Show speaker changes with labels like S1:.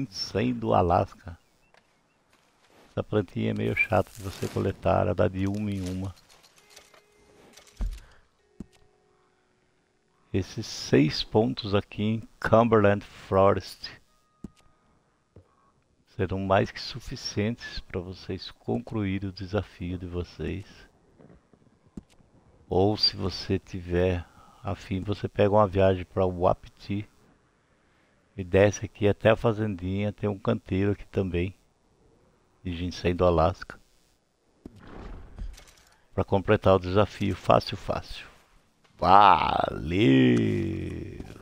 S1: ginseng do Alasca. Essa plantinha é meio chata de você coletar, ela dá de uma em uma. Esses 6 pontos aqui em Cumberland Forest serão mais que suficientes para vocês concluírem o desafio de vocês. Ou se você tiver afim, você pega uma viagem para Wapiti e desce aqui até a fazendinha, tem um canteiro aqui também de ginseng do Alasca para completar o desafio fácil, fácil. Valeu!